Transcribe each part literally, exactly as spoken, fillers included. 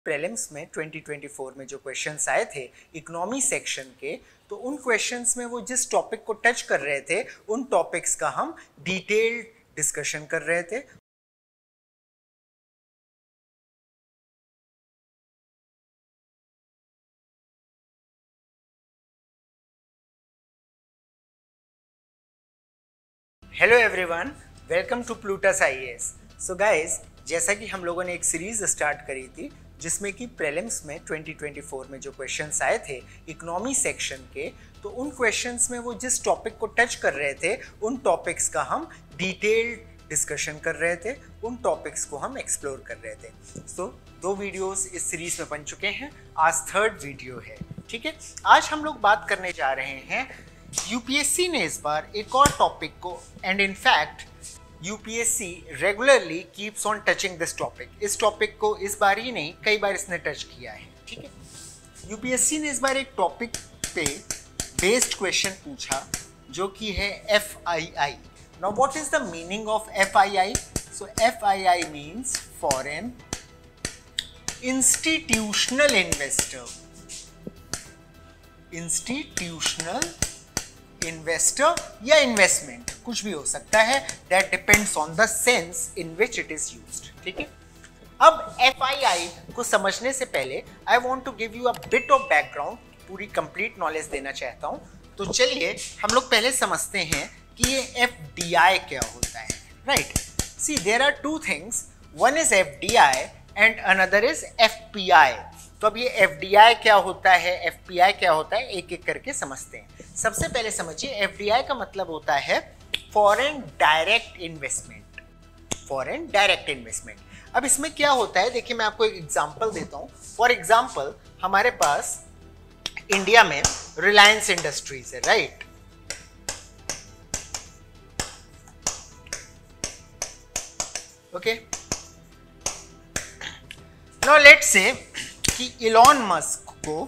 Prelims में twenty twenty four में जो क्वेश्चंस आए थे इकोनॉमी सेक्शन के, तो उन क्वेश्चंस में वो जिस टॉपिक को टच कर रहे थे उन टॉपिक्स का हम डिटेल्ड डिस्कशन कर रहे थे। Hello everyone, welcome to Plutus IAS. So guys, जैसा कि हम लोगों ने एक सीरीज स्टार्ट करी थी जिसमें कि प्रीलिम्स में ट्वेंटी ट्वेंटी फोर में जो क्वेश्चंस आए थे इकोनॉमी सेक्शन के, तो उन क्वेश्चंस में वो जिस टॉपिक को टच कर रहे थे उन टॉपिक्स का हम डिटेल्ड डिस्कशन कर रहे थे, उन टॉपिक्स को हम एक्सप्लोर कर रहे थे। सो so, दो वीडियोस इस सीरीज में बन चुके हैं, आज थर्ड वीडियो है। ठीक है, आज हम लोग बात करने जा रहे हैं, यूपीएससी ने इस बार एक और टॉपिक को, and in fact UPSC regularly keeps on touching this topic. इस टॉपिक को इस बार ही नहीं, कई बार इसने टच किया है। ठीक है, यूपीएससी ने इस बार एक टॉपिक पे बेस्ड क्वेश्चन पूछा जो कि है F I I. Now what is the meaning of F I I? So F I I means foreign institutional investor. Institutional investor या इन्वेस्टमेंट, कुछ भी हो सकता है, that depends on the sense in which it is used. ठीक है, अब F I आई को समझने से पहले I want to give you a bit of background, पूरी कंप्लीट नॉलेज देना चाहता हूं। तो चलिए हम लोग पहले समझते हैं कि ये एफ डी आई क्या होता है। Right, see there are two things, one is F D I and another is F P I. तो अब ये एफ डी आई क्या होता है, एफ पी आई क्या होता है, एक एक करके समझते हैं। सबसे पहले समझिए, एफ डी आई का मतलब होता है foreign direct investment. Foreign direct investment. अब इसमें क्या होता है, देखिए मैं आपको एक एग्जांपल देता हूं। फॉर एग्जांपल, हमारे पास इंडिया में रिलायंस इंडस्ट्रीज है, राइट। ओके, नाउ लेट्स से कि इलॉन मस्क को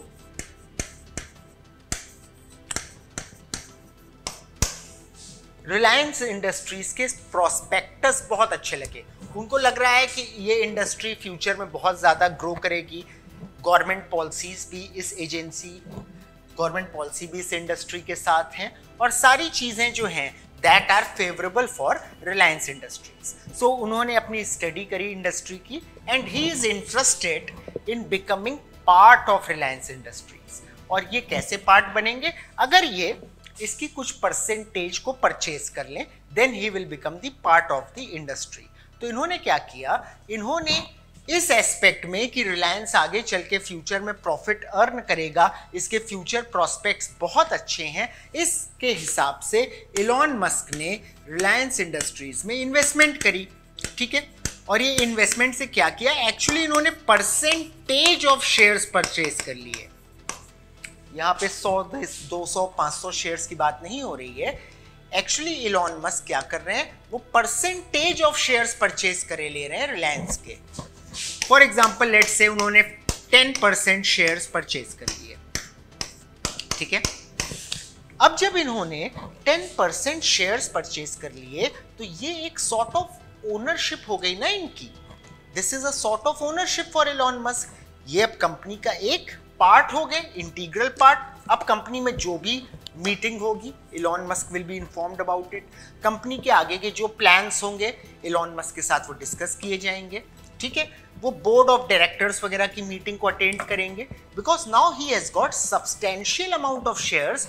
रिलायंस इंडस्ट्रीज के प्रोस्पेक्टस बहुत अच्छे लगे। उनको लग रहा है कि ये इंडस्ट्री फ्यूचर में बहुत ज़्यादा ग्रो करेगी। गवर्नमेंट पॉलिसीज भी इस एजेंसी गवर्नमेंट पॉलिसी भी इस इंडस्ट्री के साथ हैं, और सारी चीज़ें जो हैं that are favourable for Reliance Industries. So उन्होंने अपनी स्टडी करी इंडस्ट्री की, and he is interested in becoming part of Reliance Industries. और ये कैसे पार्ट बनेंगे? अगर ये इसकी कुछ परसेंटेज को परचेज कर लें, then he will become the part of the industry. तो इन्होंने क्या किया, इन्होंने इस एस्पेक्ट में कि रिलायंस आगे चल के फ्यूचर में प्रॉफिट अर्न करेगा, इसके फ्यूचर प्रोस्पेक्ट्स बहुत अच्छे हैं, इसके हिसाब से इलॉन मस्क ने रिलायंस इंडस्ट्रीज में इन्वेस्टमेंट करी। ठीक है, और ये इन्वेस्टमेंट से क्या किया, एक्चुअली इन्होंने परसेंटेज ऑफ शेयर्स परचेज कर लिए। यहाँ पे सौ, दो सौ, पाँच सौ शेयर्स की बात नहीं हो रही है। एक्चुअली इलॉन मस्क क्या कर रहे हैं, वो परसेंटेज ऑफ शेयर्स परचेज करे ले रहे हैं रिलायंस के। फॉर एग्जांपल, लेट्स से उन्होंने टेन परसेंट शेयर्स परचेज कर लिए। ठीक है, अब जब इन्होंने टेन परसेंट शेयर्स परचेज कर लिए, तो ये एक सॉर्ट ऑफ ओनरशिप हो गई ना इनकी। This is a sort of ownership for Elon Musk. ये अब कंपनी का एक पार्ट हो गए, इंटीग्रल पार्ट। अब कंपनी में जो भी मीटिंग होगी, Elon Musk will be informed about it. Company के आगे के जो प्लान्स होंगे इलॉन मस्क के साथ वो डिस्कस किए जाएंगे। ठीक है, वो बोर्ड ऑफ डायरेक्टर्स वगैरह की मीटिंग को अटेंड करेंगे, because now he has got substantial amount of shares,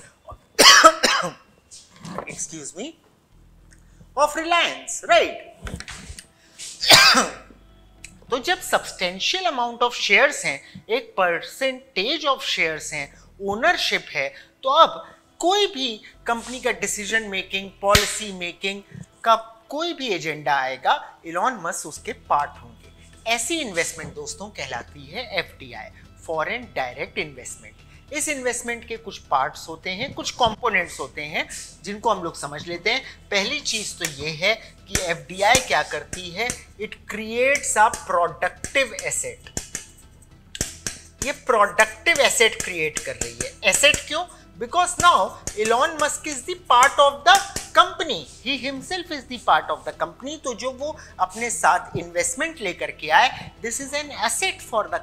excuse me, of Reliance, right. तो जब सब्सटेंशियल अमाउंट ऑफ शेयर्स हैं, एक परसेंटेज ऑफ शेयर्स हैं, ओनरशिप है, तो अब कोई भी कंपनी का डिसीजन मेकिंग, पॉलिसी मेकिंग का कोई भी एजेंडा आएगा, इलॉन मस्क उसके पार्ट होंगे। ऐसी इन्वेस्टमेंट दोस्तों कहलाती है F D I, foreign direct investment. इस इन्वेस्टमेंट के कुछ पार्ट्स होते हैं, कुछ कंपोनेंट्स होते हैं, जिनको हम लोग समझ लेते हैं। पहली चीज तो ये है कि एफ डी आई क्या करती है, it creates a productive asset. ये प्रोडक्टिव एसेट क्रिएट कर रही है। एसेट क्यों? Because now Elon Musk is the part of the company, he himself is the part of the company. तो जो वो अपने साथ इन्वेस्टमेंट लेकर के आए, this is an asset for the company.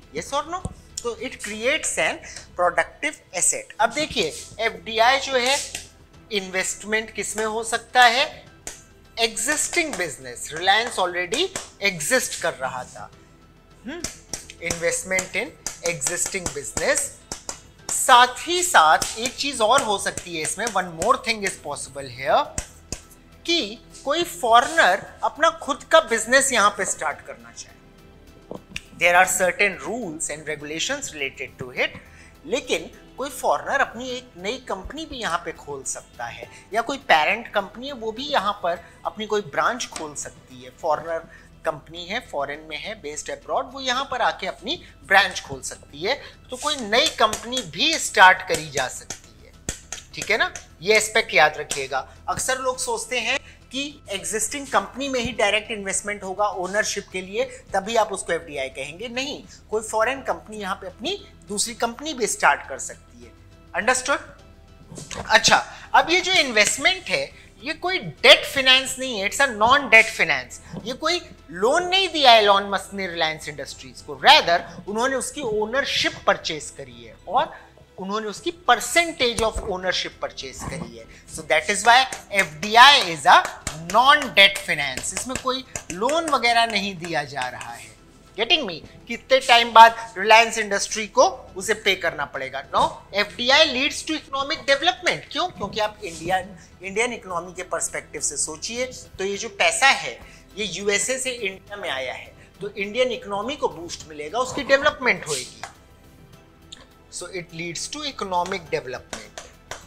Yes और नो? तो it creates an productive asset. अब देखिए एफडीआई जो है इन्वेस्टमेंट किसमें हो सकता है? Existing business, Reliance already exist कर रहा था, इन्वेस्टमेंट इन एग्जिस्टिंग बिजनेस। साथ ही साथ एक चीज और हो सकती है इसमें, one more thing is possible here, कि कोई फॉरेनर अपना खुद का बिजनेस यहां पे स्टार्ट करना चाहे। There are certain rules and regulations related to it, लेकिन कोई फॉरेनर अपनी एक नई कंपनी भी यहाँ पे खोल सकता है, या कोई पेरेंट कंपनी है वो भी यहाँ पर अपनी कोई ब्रांच खोल सकती है। फॉरेनर कंपनी है, फॉरेन में है, बेस्ड अब्रॉड, वो यहाँ पर आके अपनी ब्रांच खोल सकती है, तो कोई नई कंपनी भी स्टार्ट करी जा सकती है। ठीक है ना, ये एस्पेक्ट याद रखिएगा। अक्सर लोग सोचते हैं कि एग्जिस्टिंग कंपनी में ही डायरेक्ट इन्वेस्टमेंट होगा ओनरशिप के लिए, तभी आप उसको एफडीआई कहेंगे। नहीं, कोई फॉरेन कंपनी यहाँ पे अपनी दूसरी कंपनी भी स्टार्ट कर सकती है। अंडरस्टूड? अच्छा, अब ये जो इन्वेस्टमेंट है ये कोई डेट फाइनेंस नहीं है, it's a non debt finance. ये कोई लोन नहीं दिया है एलॉन मस्क ने रिलायंस इंडस्ट्रीज को, रेदर उन्होंने उसकी ओनरशिप परचेज करी है और उन्होंने उसकी परसेंटेज ऑफ ओनरशिप परचेज करी है। So that is why FDI is a non debt finance. इसमें कोई लोन वगैरह नहीं दिया जा रहा है। Getting me? कितने टाइम बाद रिलायंस इंडस्ट्री को उसे पे करना पड़ेगा? No, FDI leads to economic development. क्यों? क्योंकि आप इंडियन इंडियन इकोनॉमी के पर्सपेक्टिव से सोचिए, तो ये जो पैसा है ये यूएसए से इंडिया में आया है, तो इंडियन इकोनॉमी को बूस्ट मिलेगा, उसकी डेवलपमेंट होगी। So it leads to economic development.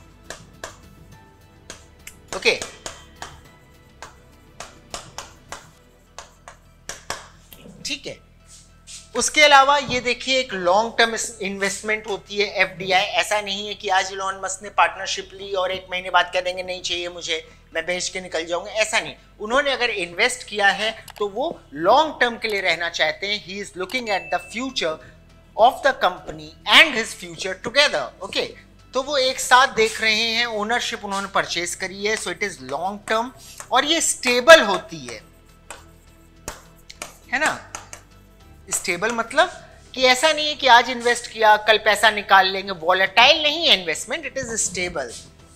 Okay. ठीक है, उसके अलावा ये देखिए एक लॉन्ग टर्म इन्वेस्टमेंट होती है एफडीआई। ऐसा नहीं है कि आज इलॉन मस्क ने पार्टनरशिप ली और एक महीने बाद कह देंगे नहीं चाहिए मुझे, मैं बेच के निकल जाऊंगा, ऐसा नहीं। उन्होंने अगर इन्वेस्ट किया है तो वो लॉन्ग टर्म के लिए रहना चाहते हैं। He is looking at the future of the company and his future together. Okay, तो वो एक साथ देख रहे हैं, ओनरशिप उन्होंने परचेज करी है, so it is long term और ये स्टेबल होती है, है ना? स्टेबल मतलब कि ऐसा नहीं है कि आज इन्वेस्ट किया कल पैसा निकाल लेंगे, वॉलेटाइल नहीं है इन्वेस्टमेंट, इट इज स्टेबल।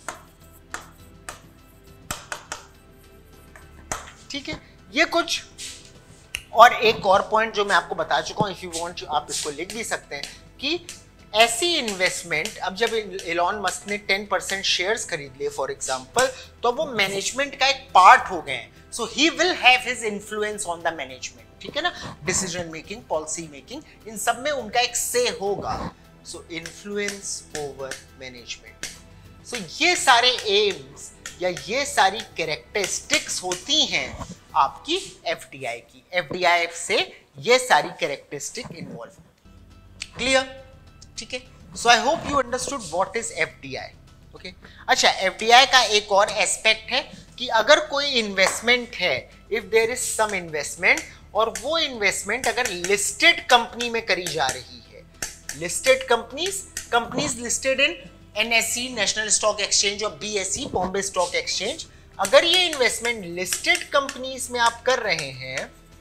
ठीक है, ये कुछ और एक और पॉइंट जो मैं आपको बता चुका हूं, इफ यू वांट आप इसको लिख भी सकते हैं कि ऐसी इन्वेस्टमेंट, अब जब एलॉन मस्क ने टेन परसेंट शेयर्स खरीद लिए फॉर एग्जांपल, तो वो मैनेजमेंट का एक पार्ट हो गए, so he will have his influence on the management. ठीक है ना, डिसीजन मेकिंग, पॉलिसी मेकिंग, इन सब में उनका एक से होगा। So influence over management. So ये सारे एम्स या ये सारी कैरेक्टरिस्टिक्स होती हैं आपकी एफडीआई की। एफडीआई से ये सारी कैरेक्टरिस्टिक इन्वॉल्व होती। क्लियर? ठीक है, so I hope you understood what is FDI. Okay, अच्छा, एफडीआई का एक और एस्पेक्ट है कि अगर कोई इन्वेस्टमेंट है, if there is some investment, और वो इन्वेस्टमेंट अगर लिस्टेड कंपनी में करी जा रही है, listed companies companies listed in NSE national stock exchange और बीएसई बॉम्बे स्टॉक एक्सचेंज, अगर ये इन्वेस्टमेंट लिस्टेड कंपनीज में आप कर रहे हैं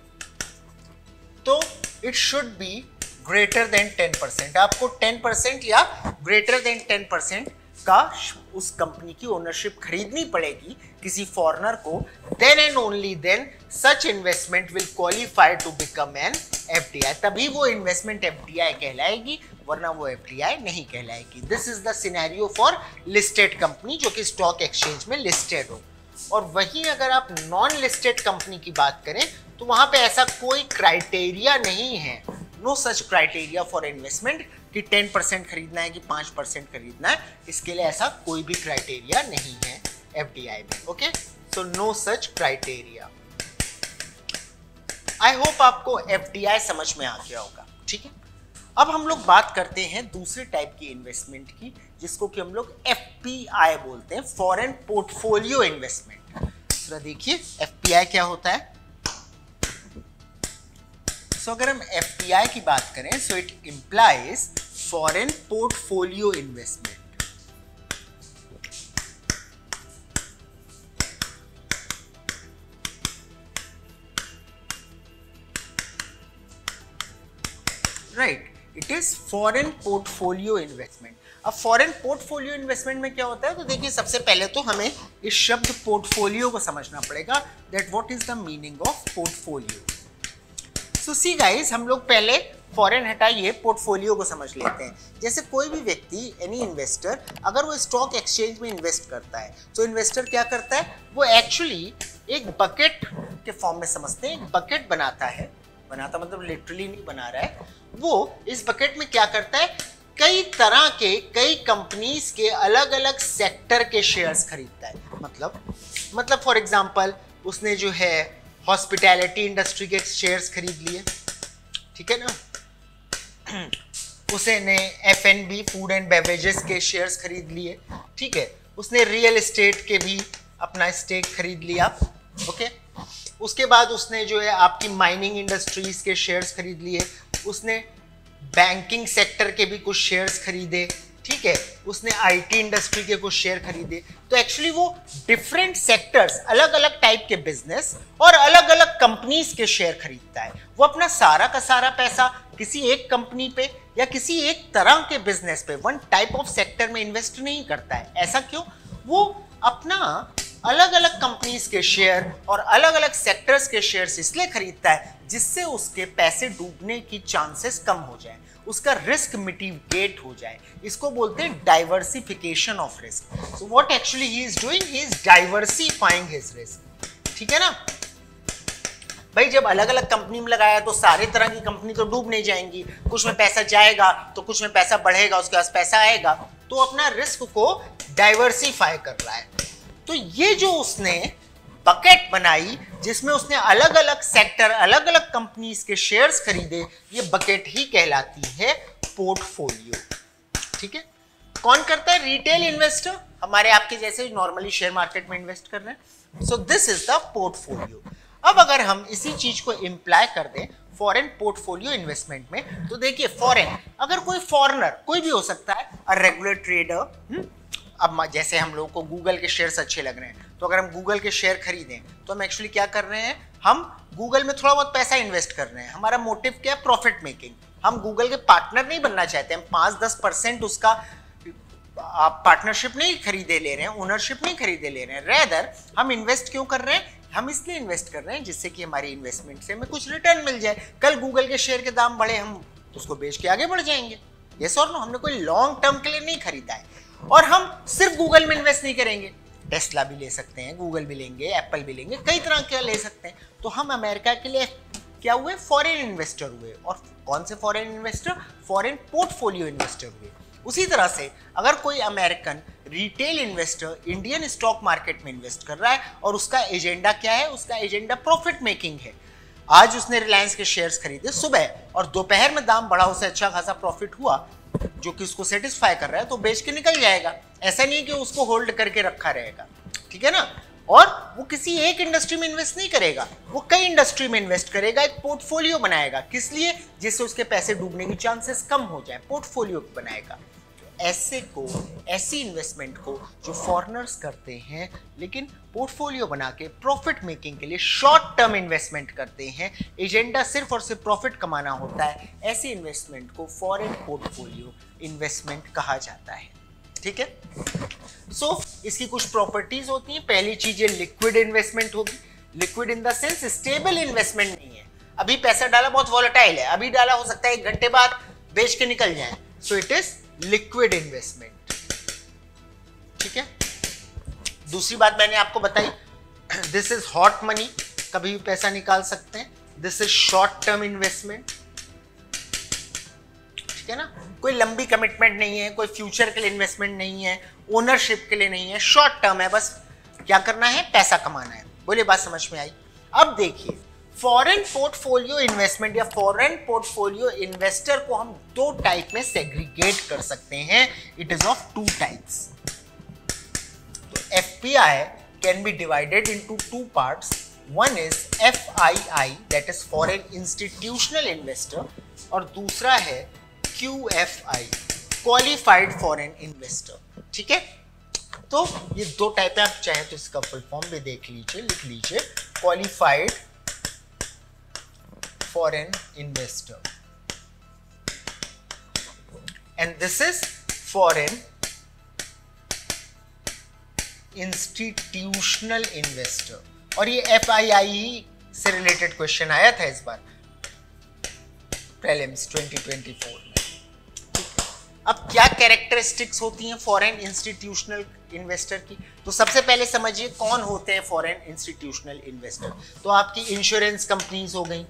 तो it should be greater than ten percent. आपको टेन परसेंट या ग्रेटर देन टेन परसेंट का उस कंपनी की ओनरशिप खरीदनी पड़ेगी किसी फॉरेनर को, then and only then such investment will qualify to become an FDI. तभी वो इन्वेस्टमेंट एफडीआई कहलाएगी, वरना वो एफडीआई नहीं कहलाएगी। This is the scenario for listed company जो कि स्टॉक एक्सचेंज में लिस्टेड हो। और वहीं अगर आप नॉन लिस्टेड कंपनी की बात करें तो वहां पे ऐसा कोई क्राइटेरिया नहीं है, no such criteria for investment कि टेन परसेंट खरीदना है कि फाइव परसेंट खरीदना है, इसके लिए ऐसा कोई भी क्राइटेरिया नहीं है एफडीआई में। Okay, so no such criteria. I hope आपको एफडीआई समझ में आ गया होगा। ठीक है, अब हम लोग बात करते हैं दूसरे टाइप की इन्वेस्टमेंट की, जिसको कि हम लोग एफपीआई बोलते हैं, फॉरेन पोर्टफोलियो इन्वेस्टमेंट। जरा देखिए एफपीआई क्या होता है। सो so, अगर हम एफपीआई की बात करें, so it implies foreign portfolio investment. Right right. It is foreign portfolio investment. अब फॉरेन पोर्टफोलियो इन्वेस्टमेंट में क्या होता है, तो देखिए सबसे पहले तो हमें इस शब्द पोर्टफोलियो को समझना पड़ेगा, that what is the meaning of portfolio. So see guys, हम लोग पहले फॉरेन हटाइए, पोर्टफोलियो को समझ लेते हैं। जैसे कोई भी व्यक्ति, एनी इन्वेस्टर, अगर वो स्टॉक एक्सचेंज में इन्वेस्ट करता है, तो इन्वेस्टर क्या करता है, वो एक्चुअली एक बकेट के फॉर्म में समझते हैं, एक बकेट बनाता है, बनाता मतलब लिटरली नहीं बना रहा है, वो इस बकेट में क्या करता है, कई तरह के, कई कंपनीज के अलग अलग सेक्टर के शेयर्स खरीदता है। मतलब मतलब फॉर एग्जांपल उसने जो है हॉस्पिटैलिटी इंडस्ट्री के शेयर्स खरीद लिए, ठीक है ना, उसने F and B, food and beverages के शेयर्स खरीद लिए, ठीक है, उसने रियल एस्टेट के भी अपना स्टेक खरीद लिया, ओके। उसके बाद उसने जो है आपकी माइनिंग इंडस्ट्रीज के शेयर्स खरीद लिए, उसने बैंकिंग सेक्टर के भी कुछ शेयर्स खरीदे, ठीक है, उसने आईटी इंडस्ट्री के कुछ शेयर खरीदे। तो एक्चुअली वो डिफरेंट सेक्टर्स, अलग अलग टाइप के बिजनेस और अलग अलग कंपनीज के शेयर खरीदता है। वो अपना सारा का सारा पैसा किसी एक कंपनी पे या किसी एक तरह के बिजनेस पे, वन टाइप ऑफ सेक्टर में इन्वेस्ट नहीं करता है। ऐसा क्यों? वो अपना अलग अलग कंपनीज के शेयर और अलग अलग सेक्टर्स के शेयर्स इसलिए खरीदता है जिससे उसके पैसे डूबने की चांसेस कम हो जाए, उसका रिस्क मिटिगेट हो जाए। इसको बोलते हैं diversification of risk. So what actually he is doing, he is diversifying his risk, ठीक है ना। भाई जब अलग अलग कंपनी में लगाया तो सारे तरह की कंपनी तो डूब नहीं जाएंगी, कुछ में पैसा जाएगा तो कुछ में पैसा बढ़ेगा, उसके पास पैसा आएगा, तो अपना रिस्क को डाइवर्सिफाई कर रहा है। तो ये जो उसने बकेट बनाई जिसमें उसने अलग अलग सेक्टर, अलग अलग कंपनीज के शेयर्स खरीदे, ये बकेट ही कहलाती है पोर्टफोलियो, ठीक है। कौन करता है? रिटेल इन्वेस्टर, हमारे आपके जैसे नॉर्मली शेयर मार्केट में इन्वेस्ट कर रहे हैं। So this is the portfolio. अब अगर हम इसी चीज को इम्प्लाई कर दें फॉरेन पोर्टफोलियो इन्वेस्टमेंट में, तो देखिए फॉरेन, अगर कोई फॉरेनर, कोई भी हो सकता है, अ रेगुलर ट्रेडर, अब जैसे हम लोगों को गूगल के शेयर्स अच्छे लग रहे हैं, तो अगर हम गूगल के शेयर खरीदें तो हम एक्चुअली क्या कर रहे हैं, हम गूगल में थोड़ा बहुत पैसा इन्वेस्ट कर रहे हैं। हमारा मोटिव क्या है? Profit making. हम गूगल के पार्टनर नहीं बनना चाहते, हम पाँच दस परसेंट उसका पार्टनरशिप नहीं खरीदे ले रहे हैं, ओनरशिप नहीं खरीदे ले रहे हैं। रेदर हम इन्वेस्ट क्यों कर रहे हैं? हम इसलिए इन्वेस्ट कर रहे हैं जिससे कि हमारी इन्वेस्टमेंट से हमें कुछ रिटर्न मिल जाए। कल गूगल के शेयर के दाम बढ़े, हम उसको बेच के आगे बढ़ जाएंगे। यस और नो? हमने कोई लॉन्ग टर्म के लिए नहीं खरीदा है। और हम सिर्फ गूगल में इन्वेस्ट नहीं करेंगे, टेस्ला भी ले सकते हैं, गूगल भी लेंगे, एप्पल भी लेंगे, कई तरह के ले सकते हैं। तो हम अमेरिका के लिए क्या हुए? फॉरेन इन्वेस्टर हुए। और कौन से foreign investor? Foreign portfolio investor हुए। उसी तरह से अगर कोई American retail investor Indian stock market में इन्वेस्ट कर रहा है और उसका एजेंडा क्या है? उसका एजेंडा प्रॉफिट मेकिंग है। आज उसने रिलायंस के शेयर्स खरीदे सुबह और दोपहर में दाम बढ़ा, उसे अच्छा खासा प्रॉफिट हुआ जो कि उसको सेटिस्फाई कर रहा है, तो बेच के निकल जाएगा। ऐसा नहीं है कि उसको होल्ड करके रखा रहेगा, ठीक है ना। और वो किसी एक इंडस्ट्री में इन्वेस्ट नहीं करेगा, वो कई इंडस्ट्री में इन्वेस्ट करेगा, एक पोर्टफोलियो बनाएगा। किस लिए? जिससे उसके पैसे डूबने की चांसेस कम हो जाए, पोर्टफोलियो बनाएगा। ऐसे को, ऐसी इन्वेस्टमेंट को जो फॉरेनर्स करते हैं लेकिन पोर्टफोलियो बना के प्रॉफिट मेकिंग के लिए शॉर्ट टर्म इन्वेस्टमेंट करते हैं, एजेंडा सिर्फ और सिर्फ प्रॉफिट कमाना होता है, ऐसी इन्वेस्टमेंट को फॉरेन पोर्टफोलियो इन्वेस्टमेंट कहा जाता है, ठीक है। सो so, इसकी कुछ प्रॉपर्टीज होती हैं। पहली चीज ये लिक्विड इन्वेस्टमेंट होगी। Liquid in the sense stable investment नहीं है, अभी पैसा डाला बहुत वॉलेटाइल है, अभी डाला हो सकता है एक घंटे बाद बेच के निकल जाए। So it is liquid investment, ठीक है। दूसरी बात मैंने आपको बताई, दिस इज हॉट मनी, कभी भी पैसा निकाल सकते हैं। This is short term investment, ठीक है ना। कोई लंबी कमिटमेंट नहीं है, कोई फ्यूचर के लिए इन्वेस्टमेंट नहीं है, ओनरशिप के लिए नहीं है, शॉर्ट टर्म है, बस क्या करना है? पैसा कमाना है। बोलिए बात समझ में आई? अब देखिए फॉरेन पोर्टफोलियो इन्वेस्टमेंट या फॉरेन पोर्टफोलियो इन्वेस्टर को हम दो टाइप में सेग्रीगेट कर सकते हैं। It is of two types. तो FPI can be divided into two parts. One is FII, that is foreign institutional investor, और दूसरा है क्यूएफआई, क्वालिफाइड फॉरेन इन्वेस्टर, ठीक है। तो ये दो टाइप है, आप चाहें तो इसका फुल फॉर्म भी देख लीजिए, लिख लीजिए, qualified foreign investor, and this is foreign institutional investor, और ये एफ आई आई से रिलेटेड क्वेश्चन आया था इस बार प्रीलिम्स ट्वेंटी ट्वेंटी फोर में। अब क्या कैरेक्टरिस्टिक्स होती हैं फॉरेन इंस्टीट्यूशनल इन्वेस्टर की, तो सबसे पहले समझिए कौन होते हैं फॉरेन इंस्टीट्यूशनल इन्वेस्टर। तो आपकी इंश्योरेंस कंपनीज हो गई,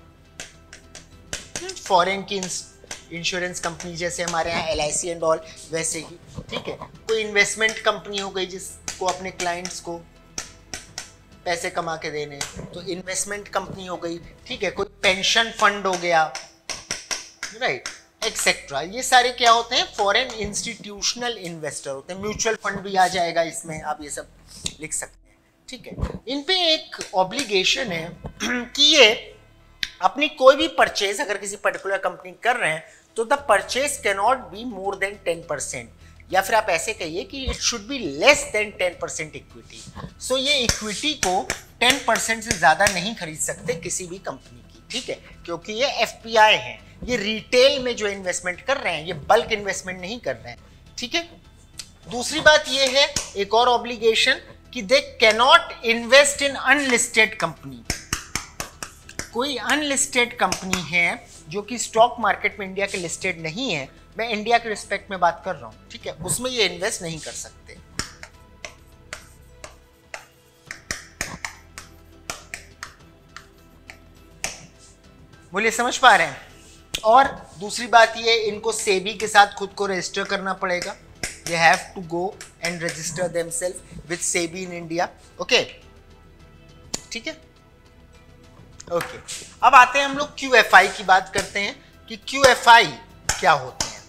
फॉरेन की इंश्योरेंस कंपनी जैसे हमारे यहाँ L I C and all वैसे ही, ठीक है। कोई इन्वेस्टमेंट कंपनी हो गई जिसको अपने क्लाइंट्स को पैसे कमा के देने, तो इन्वेस्टमेंट कंपनी हो गई, ठीक है। कोई पेंशन फंड हो गया, राइट, एक्सेट्रा। ये सारे क्या होते हैं, फॉरेन इंस्टीट्यूशनल इन्वेस्टर होते हैं। म्यूचुअल फंड भी आ जाएगा इसमें, आप ये सब लिख सकते हैं, ठीक है। इन पे एक ऑब्लिगेशन है कि ये अपनी कोई भी परचेज अगर किसी पर्टिकुलर कंपनी कर रहे हैं तो the purchase can not be more than ten percent, या फिर आप ऐसे कहिए कि it should be less than ten percent equity. So ये इक्विटी को टेन परसेंट से ज़्यादा नहीं खरीद सकते किसी भी कंपनी की, ठीक है, क्योंकि ये एफ पी आई हैं, ये रिटेल में जो इन्वेस्टमेंट कर रहे हैं, ये बल्क इन्वेस्टमेंट नहीं कर रहे हैं, ठीक है। दूसरी बात ये है, एक और ऑब्लिगेशन, कि they can not invest in unlisted company. कोई अनलिस्टेड कंपनी है जो कि स्टॉक मार्केट में इंडिया के लिस्टेड नहीं है, मैं इंडिया के रिस्पेक्ट में बात कर रहा हूं, ठीक है, उसमें ये इन्वेस्ट नहीं कर सकते। बोलिए, समझ पा रहे हैं? और दूसरी बात ये, इनको सेबी के साथ खुद को रजिस्टर करना पड़ेगा। They have to go and register themselves with SEBI in India, okay, ठीक है, ओके। अब आते हैं हम लोग क्यू एफ आई की बात करते हैं कि क्यू एफ आई क्या होते हैं,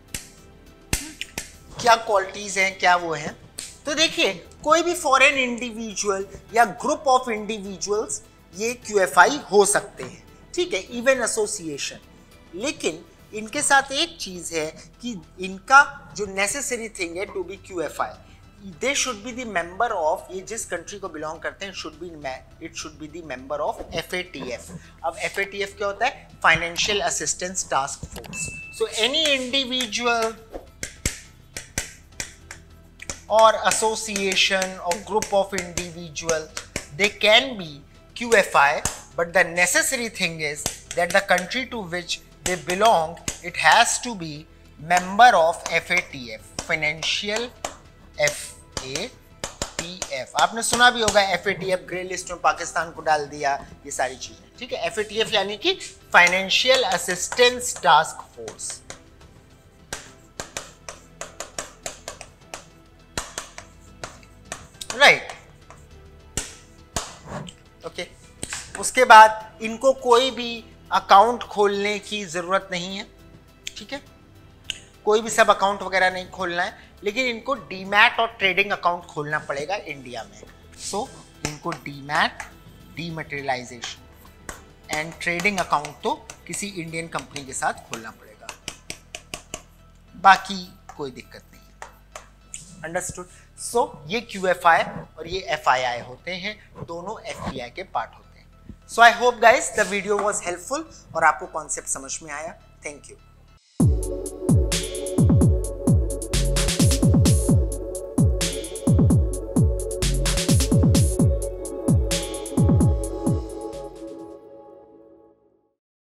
क्या क्वालिटीज हैं, क्या वो हैं। तो देखिए, कोई भी फॉरेन इंडिविजुअल या ग्रुप ऑफ इंडिविजुअल्स ये क्यू एफ आई हो सकते हैं, ठीक है, इवन एसोसिएशन। लेकिन इनके साथ एक चीज है कि इनका जो नेसेसरी थिंग है to be Q F I, they should be the member of, ये जिस कंट्री को बिलोंग करते हैं, should be it should be the member of F A T F. अब एफ ए टी एफ क्या होता है, financial assistance task force. So any individual or association or group of individual, they can be Q F I, but the necessary thing is that the country to which they belong, it has to be member of F A T F, financial F A T F। आपने सुना भी होगा F A T F grey list में पाकिस्तान को डाल दिया, ये सारी चीजें, ठीक है। F A T F यानी कि financial assistance task force, right, okay. उसके बाद इनको कोई भी अकाउंट खोलने की जरूरत नहीं है, ठीक है, कोई भी सब अकाउंट वगैरह नहीं खोलना है, लेकिन इनको डीमैट और ट्रेडिंग अकाउंट खोलना पड़ेगा इंडिया में। सो so, इनको demat, dematerialization and trading account तो किसी इंडियन कंपनी के साथ खोलना पड़ेगा, बाकी कोई दिक्कत नहीं है, अंडरस्टूड। सो so, ये क्यू एफ आई और ये एफ आई आई होते हैं, दोनों एफ पी आई के पार्ट होते हैं। So I hope guys the video was helpful और आपको कॉन्सेप्ट समझ में आया। Thank you.